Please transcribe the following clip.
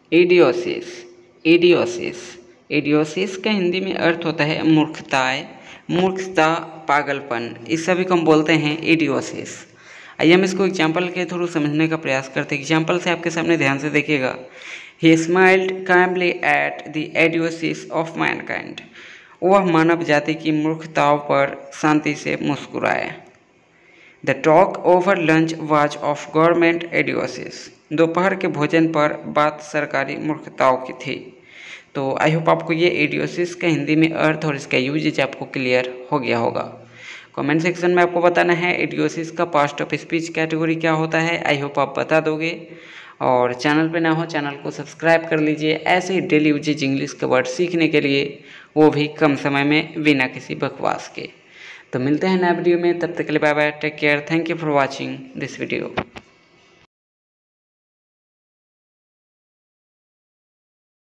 इडियोसिस। इडियोसिस इडियोसिस का हिंदी में अर्थ होता है मूर्खताएं, मूर्खता, पागलपन। इस सभी को हम बोलते हैं इडियोसिस। आइए हम इसको एग्जाम्पल के थ्रू समझने का प्रयास करते हैं। एग्जाम्पल से आपके सामने ध्यान से देखिएगा। He smiled kindly at the idiocies of mankind. वह मानव जाति की मूर्खताओं पर शांति से मुस्कुराए। The talk over lunch was of government idiocies. दोपहर के भोजन पर बात सरकारी मूर्खताओं की थी। तो आई होप आपको ये इडियोसिस का हिंदी में अर्थ और इसका यूजेज आपको क्लियर हो गया होगा। कमेंट सेक्शन में आपको बताना है इडियोसिस का पास्ट ऑफ स्पीच कैटेगरी क्या होता है। आई होप आप बता दोगे। और चैनल पे ना हो, चैनल को सब्सक्राइब कर लीजिए ऐसे ही डेली यूजेज इंग्लिश के वर्ड सीखने के लिए, वो भी कम समय में बिना किसी बकवास के। तो मिलते हैं नए वीडियो में, तब तक के लिए bye bye, take care, thank you for watching this video.